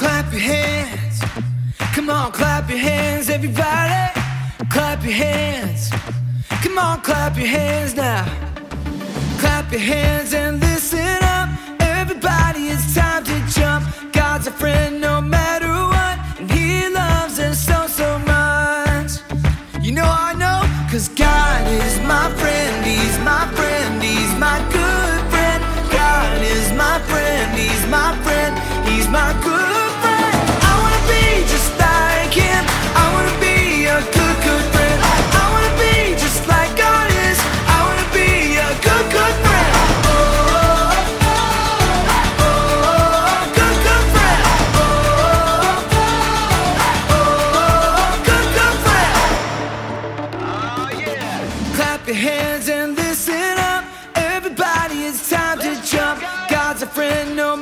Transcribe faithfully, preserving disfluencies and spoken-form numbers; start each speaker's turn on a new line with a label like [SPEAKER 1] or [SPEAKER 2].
[SPEAKER 1] Clap your hands, come on, clap your hands, everybody. Clap your hands, come on, clap your hands now. Clap your hands and listen up, everybody, it's time to jump. God's a friend no matter what, and He loves us so, so much. You know I know, cause God is my friend, He's my friend, He's my good friend. God is my friend, He's my friend, He's my good friend. I wanna be just like Him, I wanna be a good, good friend. I wanna be just like God is, I wanna be a good, good friend. Oh, oh, oh, oh, good, good friend. Oh, oh, oh, good, good friend. Oh yeah. Clap your hands and listen up, everybody, it's time to jump. God's a friend, no